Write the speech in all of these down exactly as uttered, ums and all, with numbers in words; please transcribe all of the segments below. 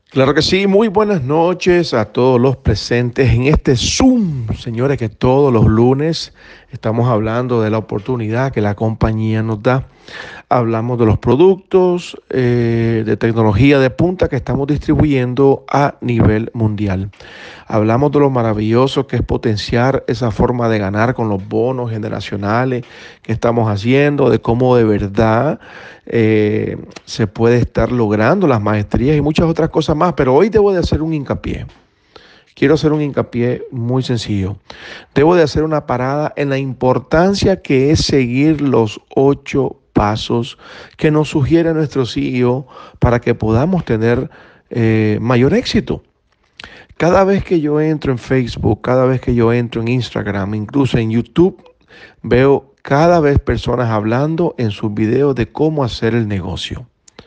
Claro que sí, muy buenas noches a todos los presentes en este Zoom, señores, que todos los lunes estamos hablando de la oportunidad que la compañía nos da. Hablamos de los productos eh, de tecnología de punta que estamos distribuyendo a nivel mundial. Hablamos de lo maravilloso que es potenciar esa forma de ganar con los bonos generacionales que estamos haciendo, de cómo de verdad eh, se puede estar logrando las maestrías y muchas otras cosas más. Pero hoy debo de hacer un hincapié. Quiero hacer un hincapié muy sencillo. Debo de hacer una parada en la importancia que es seguir los ocho pasos que nos sugiere nuestro C E O para que podamos tener eh, mayor éxito. Cada vez que yo entro en Facebook, cada vez que yo entro en Instagram, incluso en YouTube, veo cada vez personas hablando en sus videos de cómo hacer el negocio.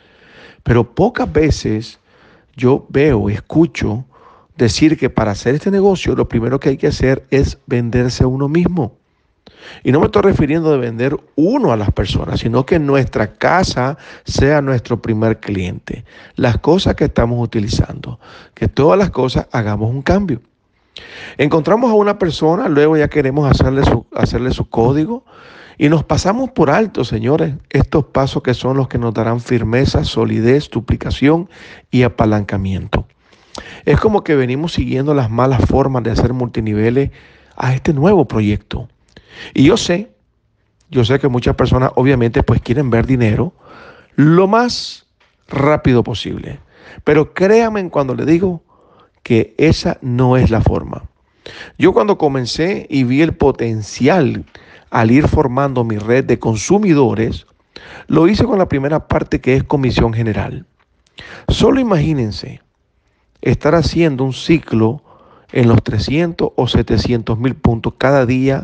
Pero pocas veces yo veo, escucho decir que para hacer este negocio lo primero que hay que hacer es venderse a uno mismo. Y no me estoy refiriendo de vender uno a las personas, sino que nuestra casa sea nuestro primer cliente. Las cosas que estamos utilizando, que todas las cosas hagamos un cambio. Encontramos a una persona, luego ya queremos hacerle su, hacerle su código y nos pasamos por alto, señores, estos pasos que son los que nos darán firmeza, solidez, duplicación y apalancamiento. Es como que venimos siguiendo las malas formas de hacer multiniveles a este nuevo proyecto. Y yo sé, yo sé que muchas personas obviamente pues quieren ver dinero lo más rápido posible. Pero créanme cuando les digo que esa no es la forma. Yo cuando comencé y vi el potencial al ir formando mi red de consumidores, lo hice con la primera parte que es comisión general. Solo imagínense estar haciendo un ciclo en los trescientos o setecientos mil puntos cada día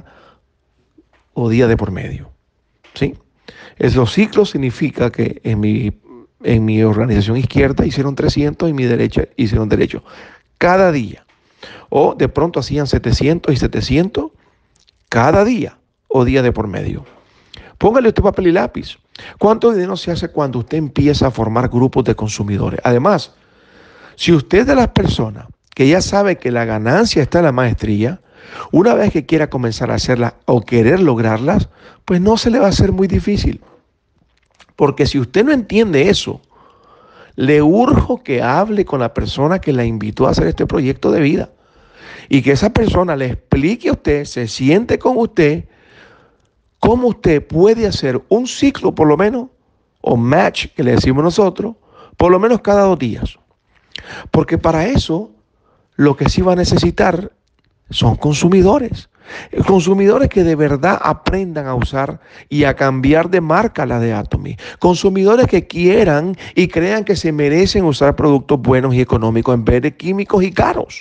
o día de por medio. ¿Sí? Es, los ciclos significa que en mi, en mi organización izquierda hicieron trescientos y en mi derecha hicieron derecho. Cada día. O de pronto hacían setecientos y setecientos cada día o día de por medio. Póngale usted papel y lápiz. ¿Cuánto dinero se hace cuando usted empieza a formar grupos de consumidores? Además, si usted es de las personas que ya sabe que la ganancia está en la maestría, una vez que quiera comenzar a hacerla o querer lograrlas, pues no se le va a hacer muy difícil. Porque si usted no entiende eso, le urjo que hable con la persona que la invitó a hacer este proyecto de vida. Y que esa persona le explique a usted, se siente con usted, cómo usted puede hacer un ciclo por lo menos, o match que le decimos nosotros, por lo menos cada dos días. Porque para eso lo que sí va a necesitar son consumidores. Consumidores que de verdad aprendan a usar y a cambiar de marca la de Atomy. Consumidores que quieran y crean que se merecen usar productos buenos y económicos en vez de químicos y caros.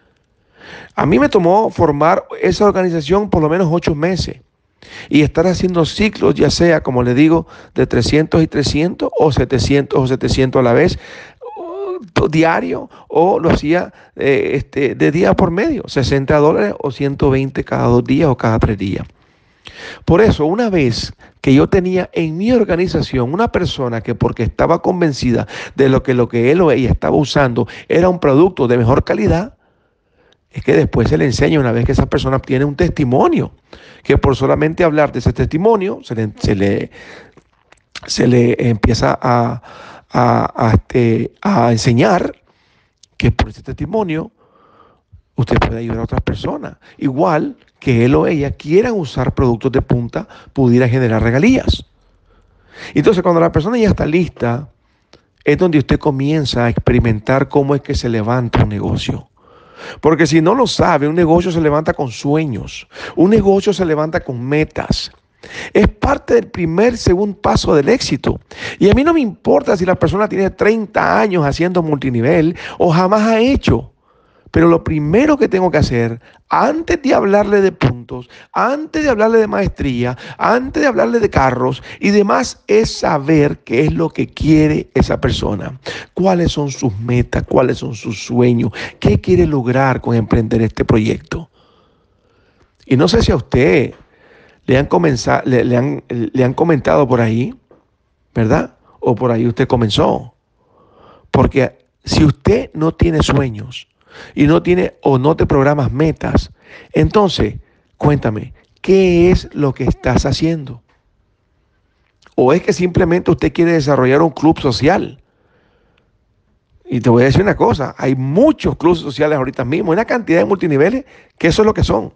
A mí me tomó formar esa organización por lo menos ocho meses y estar haciendo ciclos, ya sea, como le digo, de trescientos y trescientos o setecientos o setecientos a la vez, diario, o lo hacía eh, este, de día por medio, sesenta dólares o ciento veinte cada dos días o cada tres días. Por eso, una vez que yo tenía en mi organización una persona que porque estaba convencida de lo que, lo que él o ella estaba usando era un producto de mejor calidad, es que después se le enseña, una vez que esa persona tiene un testimonio, que por solamente hablar de ese testimonio se le, se le, se le empieza a, a, a, este, a enseñar que por ese testimonio usted puede ayudar a otras personas. Igual que él o ella quieran usar productos de punta, pudiera generar regalías. Entonces, cuando la persona ya está lista, es donde usted comienza a experimentar cómo es que se levanta un negocio. Porque si no lo sabe, un negocio se levanta con sueños, un negocio se levanta con metas. Es parte del primer, segundo paso del éxito. Y a mí no me importa si la persona tiene treinta años haciendo multinivel o jamás ha hecho. Pero lo primero que tengo que hacer, antes de hablarle de puntos, antes de hablarle de maestría, antes de hablarle de carros y demás, es saber qué es lo que quiere esa persona. Cuáles son sus metas, cuáles son sus sueños, qué quiere lograr con emprender este proyecto. Y no sé si a usted le han, comenzado, le, le han, le han comentado por ahí, ¿verdad? O por ahí usted comenzó. Porque Si usted no tiene sueños y no tiene o no te programas metas, entonces cuéntame, ¿qué es lo que estás haciendo? ¿O es que simplemente usted quiere desarrollar un club social? Y te voy a decir una cosa, hay muchos clubes sociales ahorita mismo, una cantidad de multiniveles que eso es lo que son.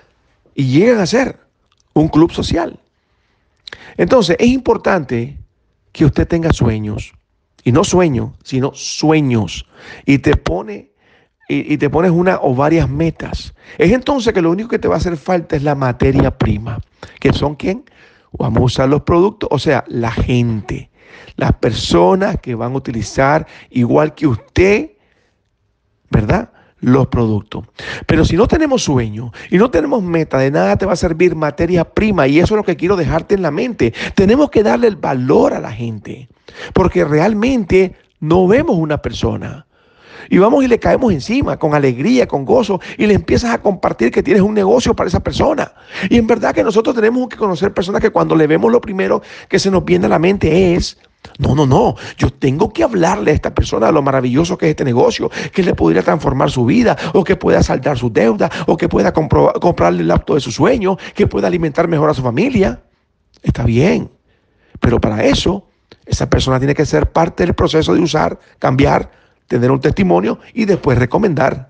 Y llegan a ser un club social. Entonces, es importante que usted tenga sueños. Y no sueños, sino sueños. Y te pone, y, y te pones una o varias metas. Es entonces que lo único que te va a hacer falta es la materia prima. ¿Que son quién? Vamos a usar los productos, o sea, la gente. Las personas que van a utilizar, igual que usted, ¿verdad?, los productos. Pero si no tenemos sueño y no tenemos meta, de nada te va a servir materia prima. Y eso es lo que quiero dejarte en la mente. Tenemos que darle el valor a la gente, porque realmente no vemos una persona. Y vamos y le caemos encima con alegría, con gozo, y le empiezas a compartir que tienes un negocio para esa persona. Y en verdad que nosotros tenemos que conocer personas que cuando le vemos, lo primero que se nos viene a la mente es: no, no, no, yo tengo que hablarle a esta persona de lo maravilloso que es este negocio, que le podría transformar su vida, o que pueda saldar sus deudas, o que pueda compro- comprarle el auto de su sueño, que pueda alimentar mejor a su familia. Está bien, pero para eso, esa persona tiene que ser parte del proceso de usar, cambiar, tener un testimonio y después recomendar.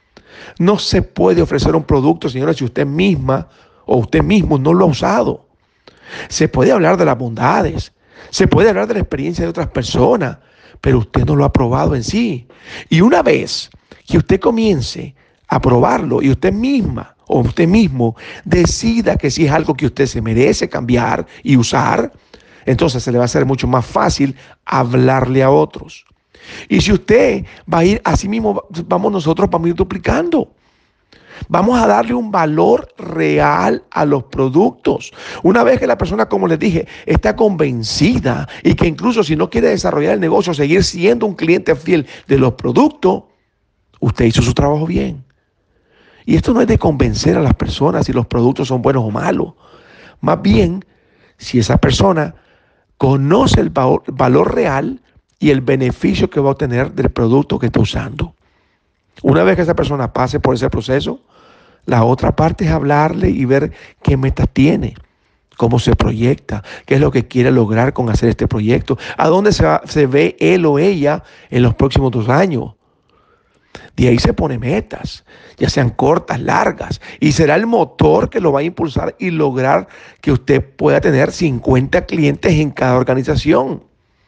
No se puede ofrecer un producto, señora, si usted misma o usted mismo no lo ha usado. Se puede hablar de las bondades, se puede hablar de la experiencia de otras personas, pero usted no lo ha probado en sí. Y una vez que usted comience a probarlo y usted misma o usted mismo decida que si es algo que usted se merece cambiar y usar, entonces se le va a hacer mucho más fácil hablarle a otros. Y si usted va a ir, así mismo vamos nosotros, vamos a ir duplicando. Vamos a darle un valor real a los productos. Una vez que la persona, como les dije, está convencida y que incluso si no quiere desarrollar el negocio, seguir siendo un cliente fiel de los productos, usted hizo su trabajo bien. Y esto no es de convencer a las personas si los productos son buenos o malos. Más bien, si esa persona conoce el valor real y el beneficio que va a obtener del producto que está usando. Una vez que esa persona pase por ese proceso, la otra parte es hablarle y ver qué metas tiene, cómo se proyecta, qué es lo que quiere lograr con hacer este proyecto, a dónde se, va, se ve él o ella en los próximos dos años. De ahí se pone metas, ya sean cortas, largas, y será el motor que lo va a impulsar y lograr que usted pueda tener cincuenta clientes en cada organización.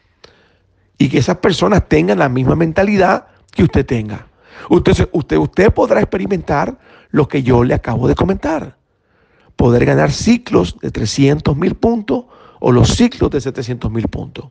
Y que esas personas tengan la misma mentalidad que usted tenga. Usted, usted, usted podrá experimentar lo que yo le acabo de comentar. Poder ganar ciclos de trescientos mil puntos o los ciclos de setecientos mil puntos.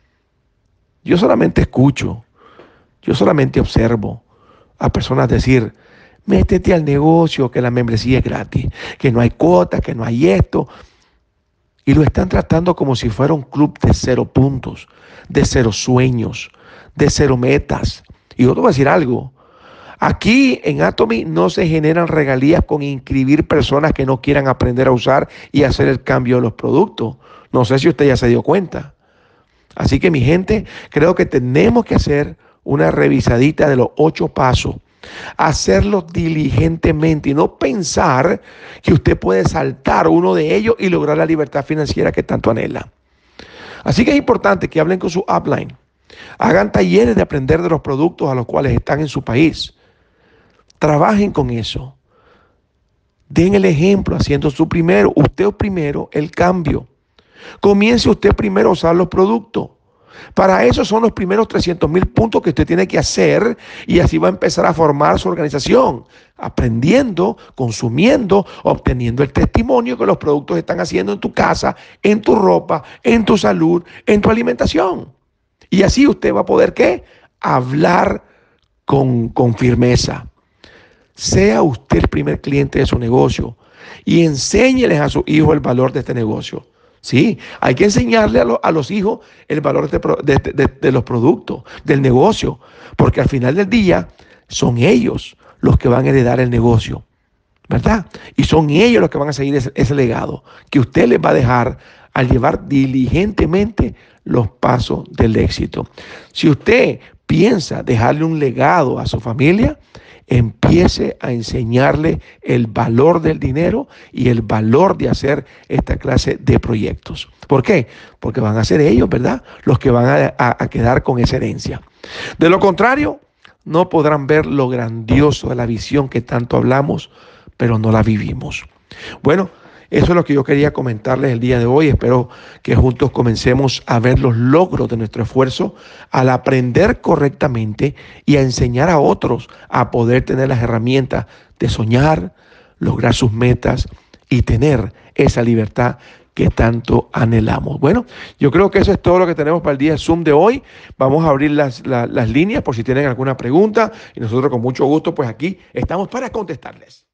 Yo solamente escucho, yo solamente observo a personas decir: métete al negocio, que la membresía es gratis, que no hay cuotas, que no hay esto. Y lo están tratando como si fuera un club de cero puntos, de cero sueños, de cero metas. Y yo te voy a decir algo. Aquí en Atomy no se generan regalías con inscribir personas que no quieran aprender a usar y hacer el cambio de los productos. No sé si usted ya se dio cuenta. Así que, mi gente, creo que tenemos que hacer una revisadita de los ocho pasos. Hacerlo diligentemente y no pensar que usted puede saltar uno de ellos y lograr la libertad financiera que tanto anhela. Así que es importante que hablen con su upline. Hagan talleres de aprender de los productos a los cuales están en su país. Trabajen con eso. Den el ejemplo haciendo su primero, usted primero, el cambio. Comience usted primero a usar los productos. Para eso son los primeros trescientos mil puntos que usted tiene que hacer, y así va a empezar a formar su organización, aprendiendo, consumiendo, obteniendo el testimonio que los productos están haciendo en tu casa, en tu ropa, en tu salud, en tu alimentación. Y así usted va a poder, ¿qué? Hablar con, con firmeza. Sea usted el primer cliente de su negocio y enséñeles a sus hijos el valor de este negocio. Sí, hay que enseñarle a, lo, a los hijos el valor de, de, de, de los productos, del negocio, porque al final del día son ellos los que van a heredar el negocio, ¿verdad? Y son ellos los que van a seguir ese, ese legado que usted les va a dejar al llevar diligentemente los pasos del éxito. Si usted piensa dejarle un legado a su familia, empiece a enseñarle el valor del dinero y el valor de hacer esta clase de proyectos. ¿Por qué? Porque van a ser ellos, ¿verdad?, los que van a, a, a quedar con esa herencia. De lo contrario, no podrán ver lo grandioso de la visión que tanto hablamos, pero no la vivimos. Bueno, eso es lo que yo quería comentarles el día de hoy. Espero que juntos comencemos a ver los logros de nuestro esfuerzo al aprender correctamente y a enseñar a otros a poder tener las herramientas de soñar, lograr sus metas y tener esa libertad que tanto anhelamos. Bueno, yo creo que eso es todo lo que tenemos para el día de Zoom de hoy. Vamos a abrir las, las, las líneas por si tienen alguna pregunta y nosotros con mucho gusto pues aquí estamos para contestarles.